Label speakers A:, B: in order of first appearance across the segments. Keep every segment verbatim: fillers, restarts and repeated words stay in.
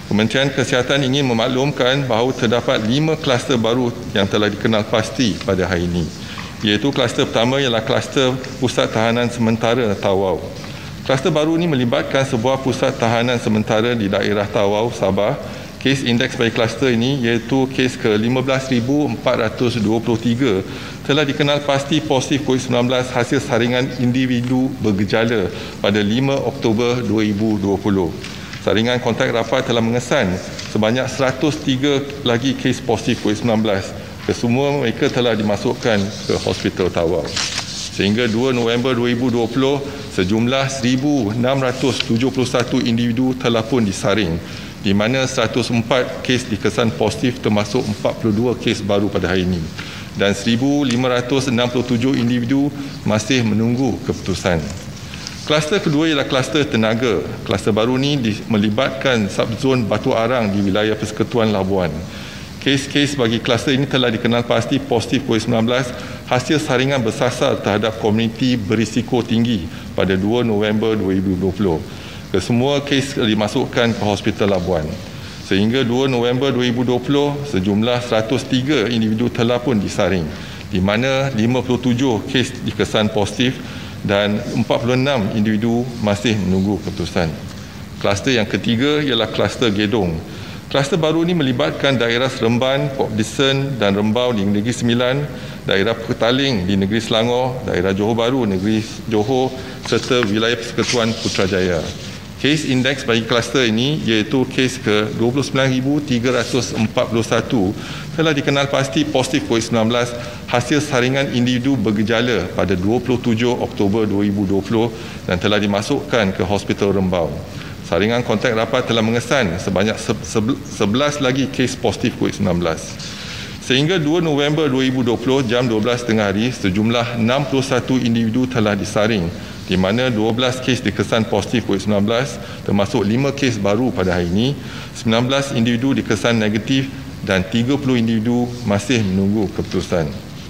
A: Kementerian Kesihatan ingin memaklumkan bahawa terdapat lima kluster baru yang telah dikenal pasti pada hari ini, iaitu kluster pertama ialah kluster Pusat Tahanan Sementara Tawau. Kluster baru ini melibatkan sebuah pusat tahanan sementara di daerah Tawau, Sabah. Kes indeks bagi kluster ini iaitu kes ke lima belas ribu empat ratus dua puluh tiga telah dikenal pasti positif COVID sembilan belas hasil saringan individu bergejala pada lima Oktober dua ribu dua puluh. Saringan kontak rapat telah mengesan sebanyak seratus tiga lagi kes positif COVID sembilan belas. Kesemua mereka telah dimasukkan ke Hospital Tawau. Sehingga dua November dua ribu dua puluh, sejumlah seribu enam ratus tujuh puluh satu individu telah pun disaring, di mana seratus empat kes dikesan positif termasuk empat puluh dua kes baru pada hari ini, dan seribu lima ratus enam puluh tujuh individu masih menunggu keputusan. Kluster kedua ialah kluster tenaga. Kluster baru ini melibatkan subzon Batu Arang di wilayah Persekutuan Labuan. Kes-kes bagi kluster ini telah dikenal pasti positif COVID sembilan belas hasil saringan bersasar terhadap komuniti berisiko tinggi pada dua November dua ribu dua puluh. Kesemua kes dimasukkan ke Hospital Labuan. Sehingga dua November dua ribu dua puluh, sejumlah seratus tiga individu telah pun disaring, di mana lima puluh tujuh kes dikesan positif dan empat puluh enam individu masih menunggu keputusan. Kluster yang ketiga ialah kluster Gedong. Kluster baru ini melibatkan daerah Seremban, Port Dickson dan Rembau di Negeri Sembilan, daerah Petaling di Negeri Selangor, daerah Johor Bahru, Negeri Johor serta wilayah Persekutuan Putrajaya. Kes indeks bagi kluster ini iaitu kes ke dua puluh sembilan ribu tiga ratus empat puluh satu telah dikenal pasti positif COVID sembilan belas hasil saringan individu bergejala pada dua puluh tujuh Oktober dua ribu dua puluh dan telah dimasukkan ke Hospital Rembau. Saringan kontak rapat telah mengesan sebanyak sebelas lagi kes positif COVID sembilan belas. Sehingga dua November dua ribu dua puluh jam dua belas tengah hari, sejumlah enam puluh satu individu telah disaring, di mana dua belas kes dikesan positif COVID sembilan belas termasuk lima kes baru pada hari ini, sembilan belas individu dikesan negatif dan tiga puluh individu masih menunggu keputusan.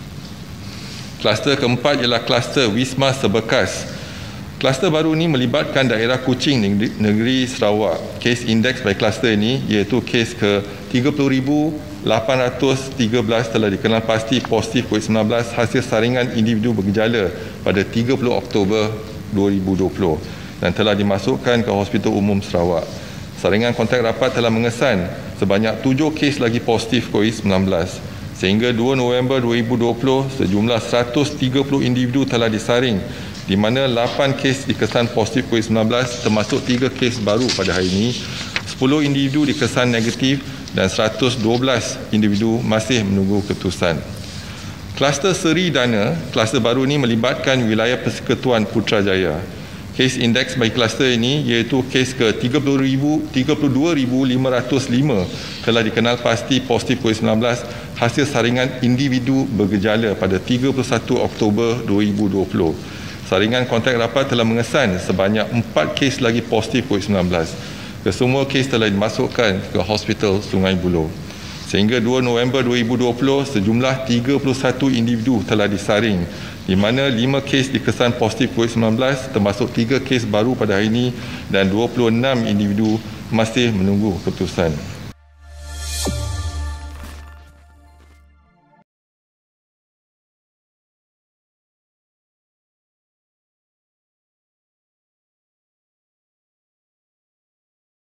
A: Kluster keempat ialah kluster Wisma Sebekas. Kluster baru ini melibatkan daerah Kuching negeri, negeri Sarawak. Kes indeks bagi kluster ini iaitu kes ke tiga puluh ribu lapan ratus tiga belas telah dikenal pasti positif COVID sembilan belas hasil saringan individu bergejala pada tiga puluh Oktober dua ribu dua puluh dan telah dimasukkan ke Hospital Umum Sarawak. Saringan kontak rapat telah mengesan sebanyak tujuh kes lagi positif COVID sembilan belas. Sehingga dua November dua ribu dua puluh, sejumlah seratus tiga puluh individu telah disaring, di mana lapan kes dikesan positif COVID sembilan belas termasuk tiga kes baru pada hari ini, sepuluh individu dikesan negatif dan seratus dua belas individu masih menunggu keputusan. Kluster Seri Dana, kluster baru ini melibatkan wilayah Persekutuan Putrajaya. Kes indeks bagi kluster ini iaitu kes ke tiga puluh dua ribu lima ratus lima telah dikenal pasti positif COVID sembilan belas hasil saringan individu bergejala pada tiga puluh satu Oktober dua ribu dua puluh. Saringan kontak rapat telah mengesan sebanyak empat kes lagi positif COVID sembilan belas. Kesemua kes telah dimasukkan ke Hospital Sungai Buloh. Sehingga dua November dua ribu dua puluh, sejumlah tiga puluh satu individu telah disaring, di mana lima kes dikesan positif COVID sembilan belas termasuk tiga kes baru pada hari ini dan dua puluh enam individu masih menunggu keputusan.